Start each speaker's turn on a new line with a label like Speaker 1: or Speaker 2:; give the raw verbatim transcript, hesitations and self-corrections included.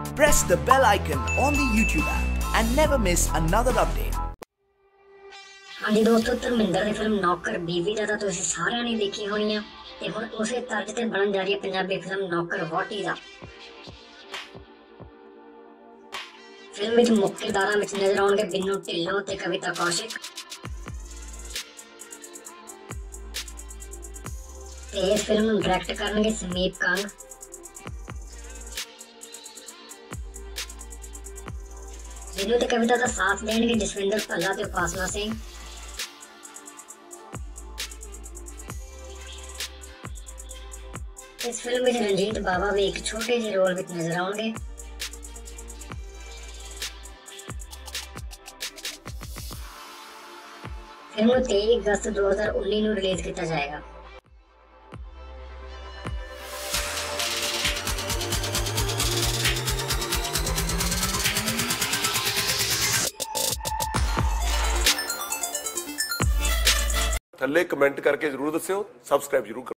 Speaker 1: Press the bell icon on the YouTube app and never miss another update.
Speaker 2: हाँ जी दोस्तों, धर्मिंदर की film नौकर बीवी दा तो तुसीं सारिਆਂ ने देखी होनी है ते हुण उसे तर्ज ते बनन जा रही है पंजाबी फिल्म नौकर वोटी दा। फिल्म विच मुख्य किरदारां विच नजर आउणगे बिन्नू ढिल्लों ते कविता कौशिक ते इस फिल्म नूं डायरैक्ट करनगे समीप कंग। बिन्नू ते कविता दा साथ देणगे जसविंदर भल्ला ते उपासना सिंह। इस फिल्म में रंजीत बाबा भी एक छोटे जे रोल में नजर आउणगे। फिल्म को तेईस अगस्त दो हज़ार उन्नीस में रिलीज किया जाएगा।
Speaker 3: थल्ले कमेंट करके जरूर दस्सिओ, सबसक्राइब जरूर करो।